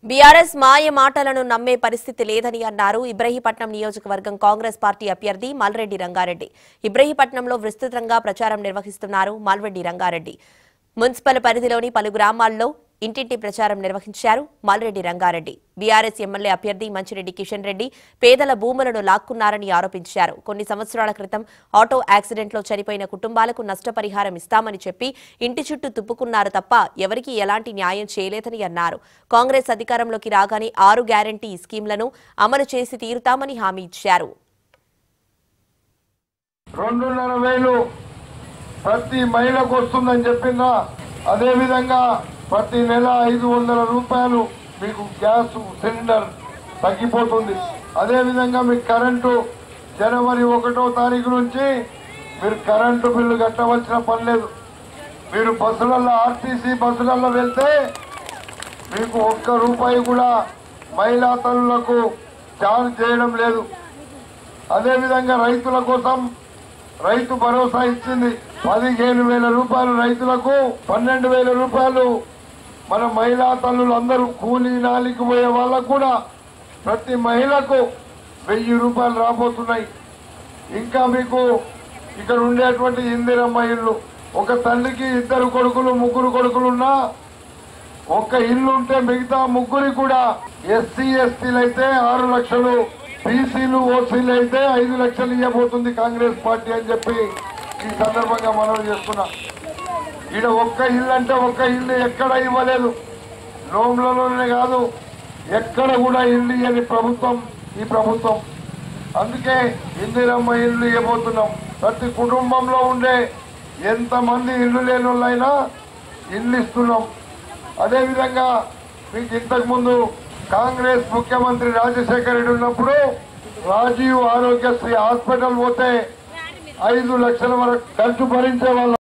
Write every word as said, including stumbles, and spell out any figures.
BRS మాయ మాటలను నమ్మే పరిస్థితి లేదని అన్నారు ఇబ్రహీంపట్నం నియోజకవర్గం కాంగ్రెస్ పార్టీ అభ్యర్థి మల్రెడ్డి రంగారెడ్డి. ఇబ్రహీంపట్నంలో విస్తృతంగా ప్రచారం నిర్వహిస్తున్నారు మల్రెడ్డి రంగారెడ్డి. మున్సిపల్ పరిధిలోని పలు గ్రామాల్లో ఇంటింటి ప్రచారం నిర్వహించారు మల్రెడ్డి రంగారెడ్డి. బీఆర్ఎస్ ఎమ్మెల్యే అభ్యర్థి మంచిరెడ్డి కిషన్ రెడ్డి పేదల భూములను లాక్కున్నారని ఆరోపించారు. కొన్ని సంవత్సరాల క్రితం ఆటో యాక్సిడెంట్లో చనిపోయిన కుటుంబాలకు నష్టపరిహారం ఇస్తామని చెప్పి ఇంటి చుట్టూ తుప్పుకున్నారు తప్ప ఎవరికీ ఎలాంటి న్యాయం చేయలేదని అన్నారు. కాంగ్రెస్ అధికారంలోకి రాగానే ఆరు గ్యారంటీ స్కీమ్లను అమలు చేసి తీరుతామని హామీ ఇచ్చారు. రెండున్నర వేలు ప్రతి మహిళకు వస్తుందని చెప్పిందా, అదే విధంగా ప్రతి నెల ఐదు వందల రూపాయలు మీకు గ్యాస్ సిలిండర్ తగ్గిపోతుంది. అదేవిధంగా మీకు కరెంటు జనవరి ఒకటో తారీఖు నుంచి మీరు కరెంటు బిల్లు కట్టవలసిన పని లేదు. మీరు బస్సులలో ఆర్టీసీ బస్సులలో వెళ్తే మీకు ఒక్క రూపాయి కూడా మహిళా తల్లులకు చార్జ్ చేయడం లేదు. అదేవిధంగా రైతుల కోసం రైతు భరోసా ఇచ్చింది. పదిహేను వేల రూపాయలు రైతులకు, పన్నెండు వేల రూపాయలు మన మహిళా తల్లులు అందరూ కూలీ నాలికి పోయే వాళ్ళకు కూడా ప్రతి మహిళకు వెయ్యి రూపాయలు రాబోతున్నాయి. ఇంకా మీకు ఇక్కడ ఉండేటువంటి ఇందిరమ్మ ఇల్లు, ఒక తల్లికి ఇద్దరు కొడుకులు ముగ్గురు కొడుకులున్నా ఒక్క ఇల్లు ఉంటే మిగతా ముగ్గురి కూడా ఎస్సీ ఎస్టీలు అయితే ఆరు లక్షలు, బీసీలు ఓసీలు అయితే ఐదు లక్షలు ఇవ్వబోతుంది కాంగ్రెస్ పార్టీ అని చెప్పి ఈ సందర్భంగా మనవి చేస్తున్నా. ఈడ ఒక్క ఇల్లు అంటే ఒక్క ఇల్లు ఎక్కడ ఇవ్వలేదు, లోన్లలోనే కాదు ఎక్కడ కూడా ఇల్లు ఇవ్వని ప్రభుత్వం ఈ ప్రభుత్వం. అందుకే ఇందిరమ్మ ఇల్లు ఇవ్వబోతున్నాం. ప్రతి కుటుంబంలో ఉండే ఎంతమంది ఇల్లు లేని వాళ్ళైనా ఇల్లు ఇస్తున్నాం. అదేవిధంగా మీకు ఇంతకుముందు కాంగ్రెస్ ముఖ్యమంత్రి రాజశేఖర రెడ్డి ఉన్నప్పుడు రాజీవ్ ఆరోగ్యశ్రీ హాస్పిటల్ పోతే ఐదు లక్షల వరకు ఖర్చు భరించే వాళ్ళు